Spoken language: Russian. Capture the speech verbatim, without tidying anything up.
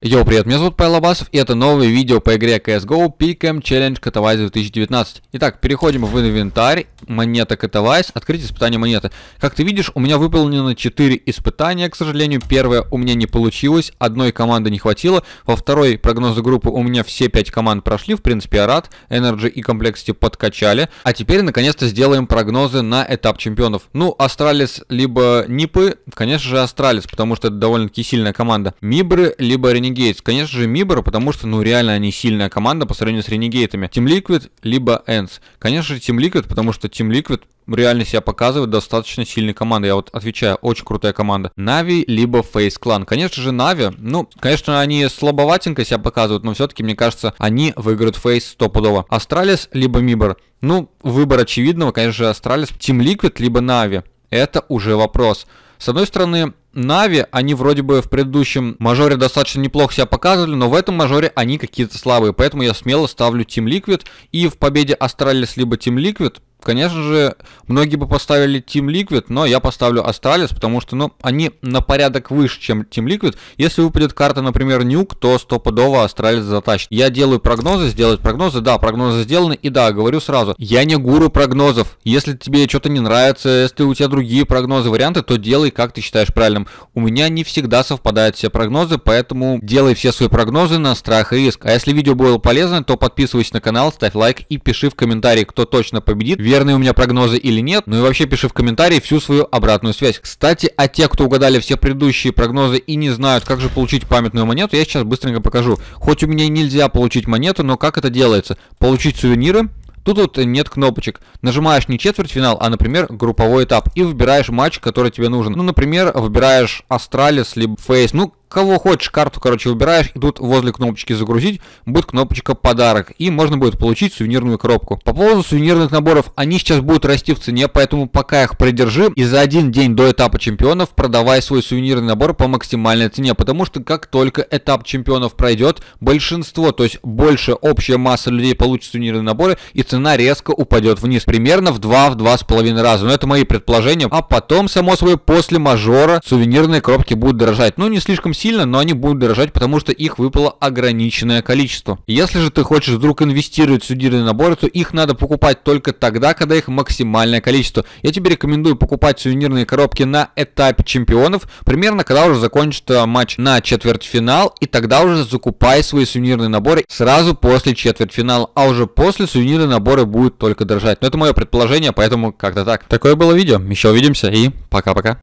Йоу, привет, меня зовут Павел Абасов, и это новое видео по игре си эс го Pick'em Challenge Katowice две тысячи девятнадцать. Итак, переходим в инвентарь, монета Katowice, открыть испытание монеты. Как ты видишь, у меня выполнено четыре испытания, к сожалению. Первое у меня не получилось, одной команды не хватило. Во второй прогнозы группы у меня все пять команд прошли, в принципе, я рад. Energy и Complexity подкачали. А теперь, наконец-то, сделаем прогнозы на этап чемпионов. Ну, Астралис либо Нипы, конечно же, Астралис, потому что это довольно-таки сильная команда. Мибры либо Renegades. Конечно же, Мибр, потому что, ну, реально они сильная команда по сравнению с Ренегейтами. Team Liquid, либо Энс. Конечно же, Team Liquid, потому что Team Liquid реально себя показывает достаточно сильной командой. Я вот отвечаю, очень крутая команда. Нави, либо FaZe Clan. Конечно же, Нави, ну, конечно, они слабоватенько себя показывают, но все-таки, мне кажется, они выиграют FaZe стопудово. Астралис, либо Мибр. Ну, выбор очевидного, конечно же, Астралис. Team Liquid, либо Нави. Это уже вопрос. С одной стороны, Нави, они вроде бы в предыдущем мажоре достаточно неплохо себя показывали, но в этом мажоре они какие-то слабые, поэтому я смело ставлю Team Liquid, и в победе Астралис либо Team Liquid, конечно же, многие бы поставили Team Liquid, но я поставлю Астралис, потому что, ну, они на порядок выше, чем Team Liquid. Если выпадет карта, например, Нюк, то стопудово Астралис затащит. Я делаю прогнозы, сделать прогнозы, да, прогнозы сделаны, и да, говорю сразу, я не гуру прогнозов. Если тебе что-то не нравится, если у тебя другие прогнозы, варианты, то делай, как ты считаешь правильным. У меня не всегда совпадают все прогнозы, поэтому делай все свои прогнозы на страх и риск. А если видео было полезно, то подписывайся на канал, ставь лайк и пиши в комментарии, кто точно победит, верные у меня прогнозы или нет. Ну и вообще пиши в комментарии всю свою обратную связь. Кстати, а те, кто угадали все предыдущие прогнозы и не знают, как же получить памятную монету, я сейчас быстренько покажу. Хоть у меня и нельзя получить монету, но как это делается? Получить сувениры. Тут вот нет кнопочек. Нажимаешь не четвертьфинал, а, например, групповой этап. И выбираешь матч, который тебе нужен. Ну, например, выбираешь Астралис, либо FaZe. Ну, кого хочешь, карту, короче, выбираешь, и тут возле кнопочки «Загрузить» будет кнопочка «Подарок», и можно будет получить сувенирную коробку. По поводу сувенирных наборов, они сейчас будут расти в цене, поэтому пока их придержи, и за один день до этапа чемпионов продавай свой сувенирный набор по максимальной цене, потому что как только этап чемпионов пройдет, большинство, то есть больше общая масса людей получит сувенирные наборы, и цена резко упадет вниз, примерно в два-два с половиной раза. Но это мои предположения, а потом, само собой, после мажора сувенирные коробки будут дорожать. Ну, не слишком сильно, но они будут дорожать, потому что их выпало ограниченное количество. Если же ты хочешь вдруг инвестировать в сувенирные наборы, то их надо покупать только тогда, когда их максимальное количество. Я тебе рекомендую покупать сувенирные коробки на этапе чемпионов, примерно когда уже закончится матч на четвертьфинал, и тогда уже закупай свои сувенирные наборы сразу после четвертьфинала, а уже после сувенирные наборы будут только дорожать. Но это мое предположение, поэтому как-то так. Такое было видео. Еще увидимся и пока-пока.